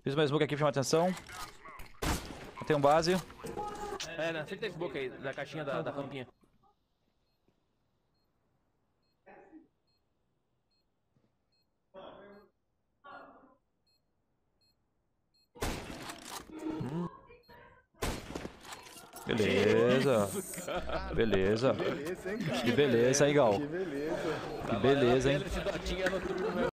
Fiz mais smoke aqui, chama atenção. Tem um base. É, na frente da smoke aí, da caixinha da rampinha. Beleza. Beleza. Beleza, hein, cara? Que beleza, hein, Gal? Que beleza. Que beleza, hein? Esse dotinho é no turno, meu.